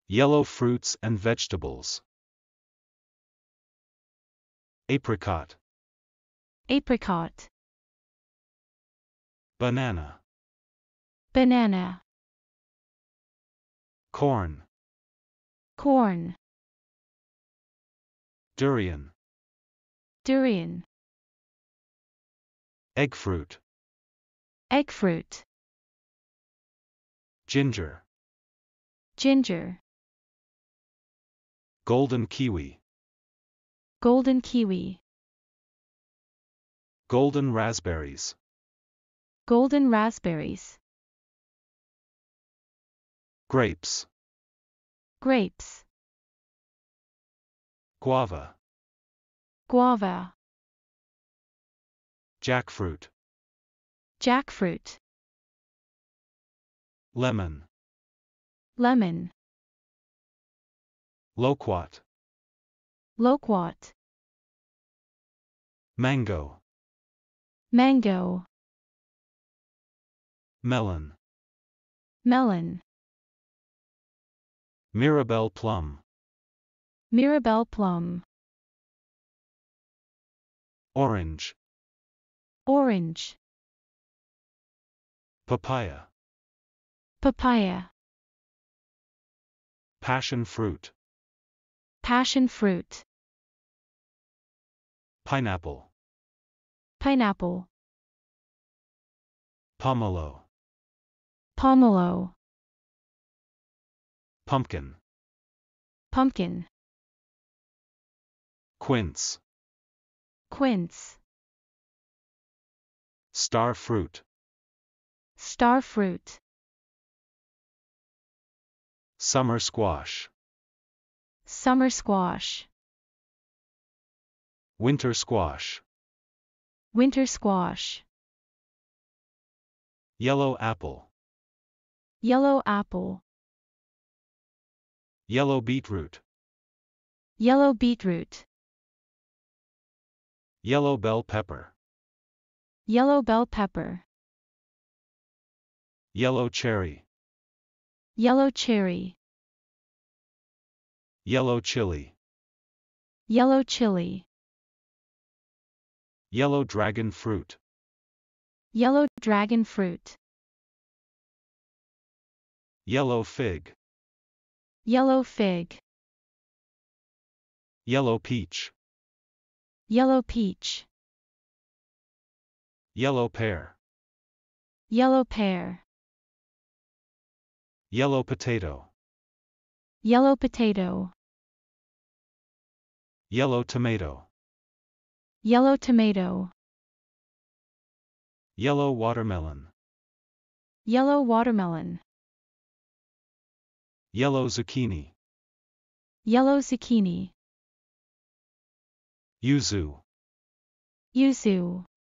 Yellow fruits and vegetables. Apricot. Apricot. Banana. Banana. Corn. Corn. Durian. Durian. Eggfruit. Eggfruit. Ginger. Ginger. Golden kiwi. Golden kiwi. Golden raspberries. Golden raspberries. Grapes. Grapes. Guava. Guava. Jackfruit. Jackfruit. Lemon. Lemon. Loquat. Loquat. Mango. Mango. Melon. Melon. Mirabelle plum. Mirabelle plum. Orange. Orange. Papaya. Papaya. Passion fruit. Passion fruit. Pineapple. Pineapple. Pomelo. Pomelo. Pumpkin. Pumpkin. Quince. Quince. Star fruit. Star fruit. Summer squash. Summer squash. Winter squash. Winter squash. Yellow apple. Yellow apple. Yellow beetroot. Yellow beetroot. Yellow bell pepper. Yellow bell pepper. Yellow cherry. Yellow cherry. Yellow chili. Yellow chili. Yellow dragon fruit. Yellow dragon fruit. Yellow fig. Yellow fig. Yellow peach. Yellow peach. Yellow pear. Yellow pear. Yellow potato. Yellow potato. Yellow tomato. Yellow tomato. Yellow watermelon. Yellow watermelon. Yellow zucchini. Yellow zucchini. Yuzu. Yuzu.